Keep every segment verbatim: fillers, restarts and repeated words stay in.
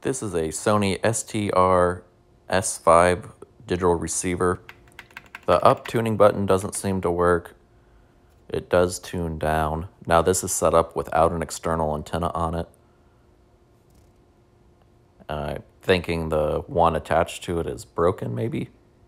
This is a Sony S T R S five digital receiver. The up tuning button doesn't seem to work. It does tune down. Now this is set up without an external antenna on it. I'm thinking the one attached to it is broken, maybe?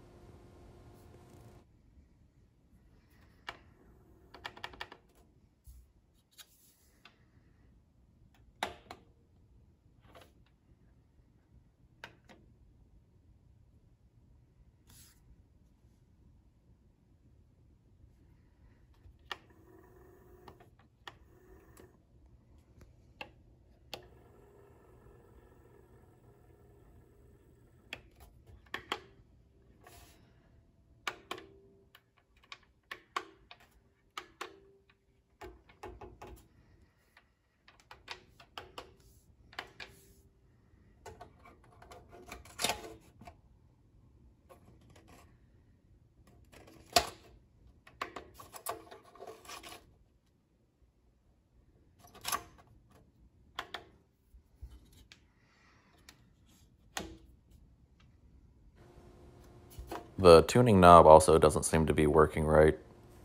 The tuning knob also doesn't seem to be working right.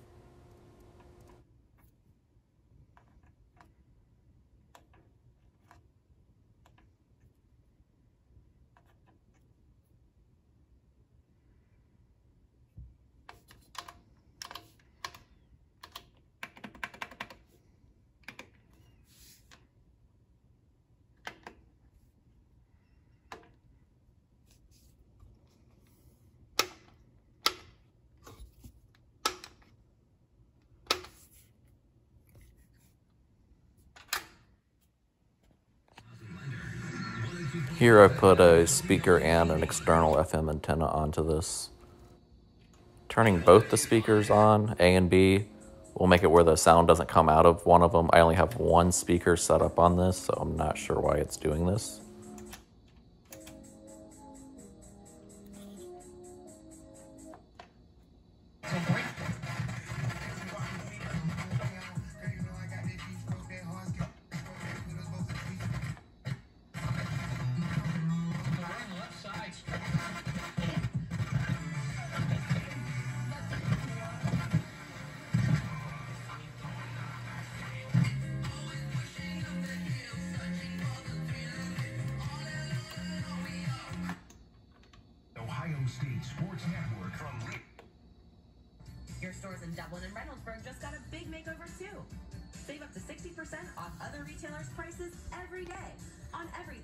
Here I put a speaker and an external F M antenna onto this. Turning both the speakers on, A and B, will make it where the sound doesn't come out of one of them. I only have one speaker set up on this, so I'm not sure why it's doing this. State Sports Network from Your stores in Dublin and Reynoldsburg just got a big makeover too. Save up to sixty percent off other retailers' prices every day on everything.